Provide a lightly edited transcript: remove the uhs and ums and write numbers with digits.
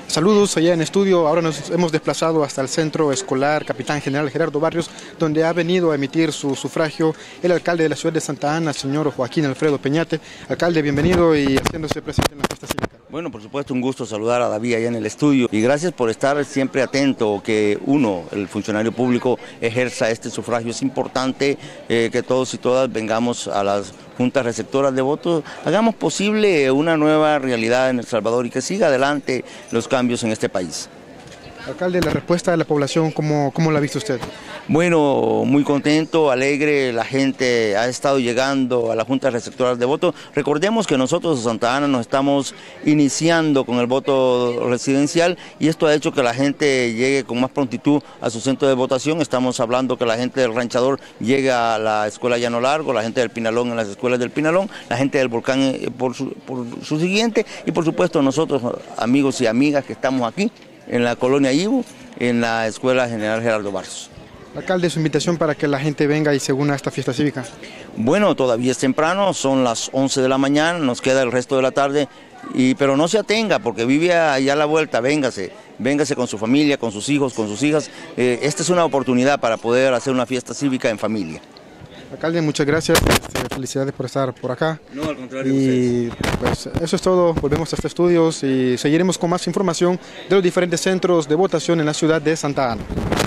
Saludos allá en estudio. Ahora nos hemos desplazado hasta el Centro Escolar Capitán General Gerardo Barrios, donde ha venido a emitir su sufragio el alcalde de la ciudad de Santa Ana, señor Joaquín Alfredo Peñate. Alcalde, bienvenido y haciéndose presente en la fiesta cívica. Bueno, por supuesto, un gusto saludar a David allá en el estudio y gracias por estar siempre atento que uno, el funcionario público, ejerza este sufragio. Es importante que todos y todas vengamos a las juntas receptoras de votos, hagamos posible una nueva realidad en El Salvador y que siga adelante los cambios en este país. Alcalde, la respuesta de la población, ¿cómo la ha visto usted? Bueno, muy contento, alegre, la gente ha estado llegando a la Junta Receptoras de Votos. Recordemos que nosotros en Santa Ana nos estamos iniciando con el voto residencial y esto ha hecho que la gente llegue con más prontitud a su centro de votación. Estamos hablando que la gente del Ranchador llega a la Escuela Llano Largo, la gente del Pinalón en las escuelas del Pinalón, la gente del Volcán por su siguiente y por supuesto nosotros, amigos y amigas que estamos aquí en la colonia Ibu, en la Escuela General Gerardo Barrios. Alcalde, su invitación para que la gente venga y se una a esta fiesta cívica. Bueno, todavía es temprano, son las 11 de la mañana, nos queda el resto de la tarde, pero no se atenga porque vive allá a la vuelta, véngase con su familia, con sus hijos, con sus hijas. Esta es una oportunidad para poder hacer una fiesta cívica en familia. Alcalde, muchas gracias, felicidades por estar por acá. No, al contrario. Y pues eso es todo, volvemos a estos estudios y seguiremos con más información de los diferentes centros de votación en la ciudad de Santa Ana.